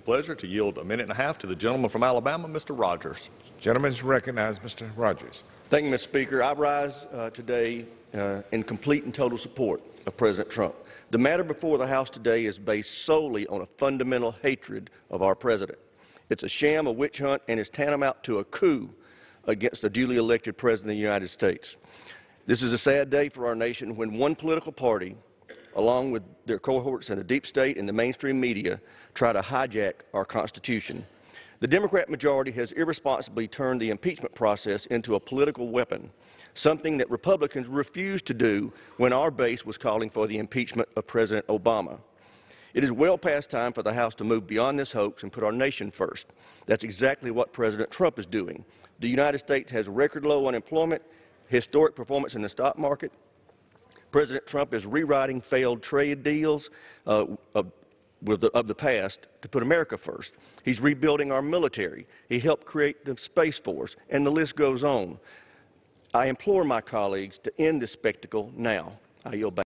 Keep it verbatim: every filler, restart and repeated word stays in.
Pleasure to yield a minute and a half to the gentleman from Alabama, Mister Rogers. Gentleman's recognized, Mister Rogers. Thank you, Mister Speaker. I rise uh, today uh, in complete and total support of President Trump. The matter before the House today is based solely on a fundamental hatred of our president. It's a sham, a witch hunt, and is tantamount to a coup against the duly elected President of the United States. This is a sad day for our nation when one political party, along with their cohorts in the deep state and the mainstream media, try to hijack our Constitution. The Democrat majority has irresponsibly turned the impeachment process into a political weapon, something that Republicans refused to do when our base was calling for the impeachment of President Obama. It is well past time for the House to move beyond this hoax and put our nation first. That's exactly what President Trump is doing. The United States has record low unemployment, historic performance in the stock market. President Trump is rewriting failed trade deals uh, of, with the, of the past to put America first. He's rebuilding our military. He helped create the Space Force, and the list goes on. I implore my colleagues to end this spectacle now. I yield back.